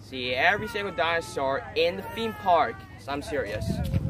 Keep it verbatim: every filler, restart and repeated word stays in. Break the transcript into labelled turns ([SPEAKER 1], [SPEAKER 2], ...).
[SPEAKER 1] See every single dinosaur in the theme park. So I'm serious.